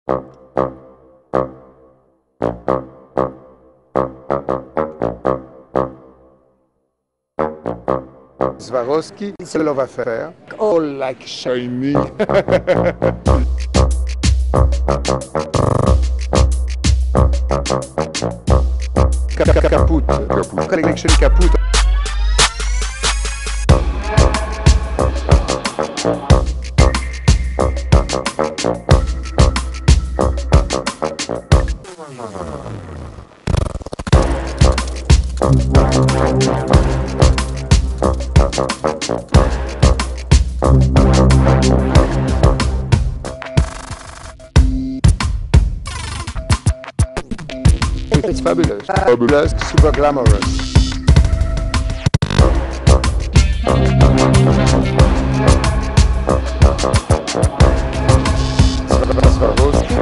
Swarovski, se lo va faire. All like shiny. Kaputt. Collection Kaputt. It's fabulous. Fabulous, super glamorous. Swarovski.